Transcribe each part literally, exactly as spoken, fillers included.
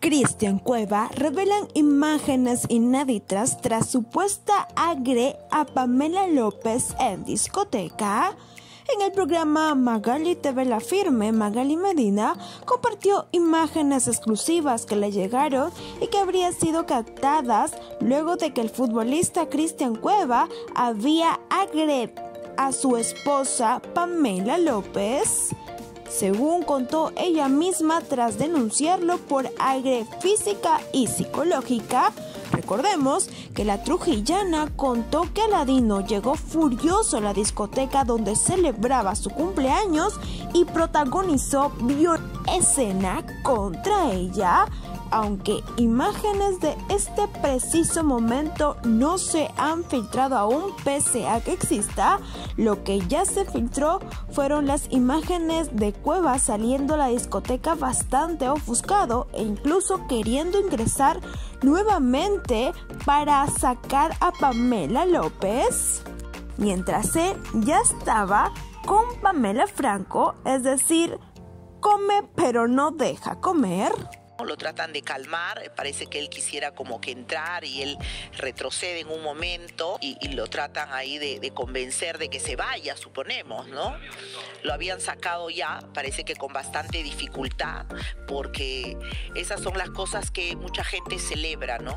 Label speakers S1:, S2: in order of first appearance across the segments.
S1: Cristian Cueva revelan imágenes inéditas tras supuesta agre a Pamela López en discoteca. En el programa Magali T V La Firme, Magali Medina compartió imágenes exclusivas que le llegaron y que habrían sido captadas luego de que el futbolista Cristian Cueva había agredido a su esposa Pamela López. Según contó ella misma tras denunciarlo por agresión física y psicológica. Recordemos que la trujillana contó que Aladino llegó furioso a la discoteca donde celebraba su cumpleaños y protagonizó violenta escena contra ella. Aunque imágenes de este preciso momento no se han filtrado aún pese a que exista, lo que ya se filtró fueron las imágenes de Cueva saliendo a la discoteca bastante ofuscado e incluso queriendo ingresar nuevamente para sacar a Pamela López, mientras él ya estaba con Pamela Franco, es decir, come pero no deja comer.
S2: Lo tratan de calmar, parece que él quisiera como que entrar y él retrocede en un momento y, y lo tratan ahí de, de convencer de que se vaya, suponemos, ¿no? Lo habían sacado ya, parece que con bastante dificultad, porque esas son las cosas que mucha gente celebra, ¿no?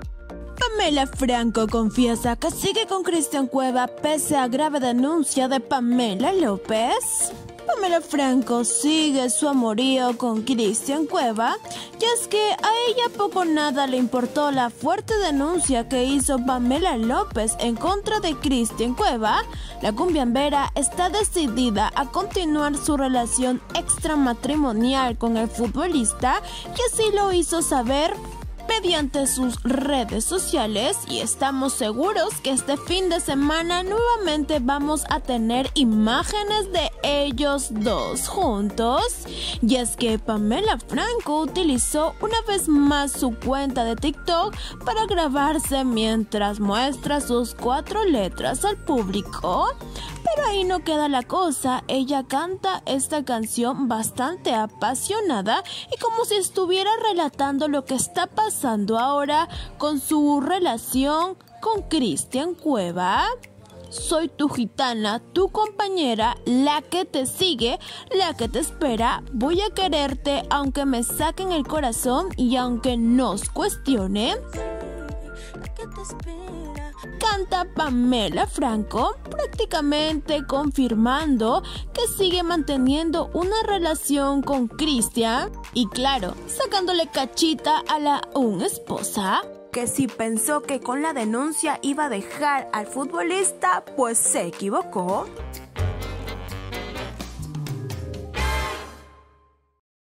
S1: Pamela Franco confiesa que sigue con Cristian Cueva pese a grave denuncia de Pamela López. Pamela Franco sigue su amorío con Cristian Cueva, y es que a ella poco nada le importó la fuerte denuncia que hizo Pamela López en contra de Cristian Cueva. La cumbiambera está decidida a continuar su relación extramatrimonial con el futbolista, y así lo hizo saber mediante sus redes sociales, y estamos seguros que este fin de semana nuevamente vamos a tener imágenes de ellos dos juntos. Y es que Pamela Franco utilizó una vez más su cuenta de TikTok para grabarse mientras muestra sus cuatro letras al público. Pero ahí no queda la cosa, ella canta esta canción bastante apasionada y como si estuviera relatando lo que está pasando ahora con su relación con Cristian Cueva. Soy tu gitana, tu compañera, la que te sigue, la que te espera. Voy a quererte aunque me saquen el corazón y aunque nos cuestionen. Canta Pamela Franco, prácticamente confirmando que sigue manteniendo una relación con Cristian y claro, sacándole cachita a la aún esposa, que si pensó que con la denuncia iba a dejar al futbolista, pues se equivocó.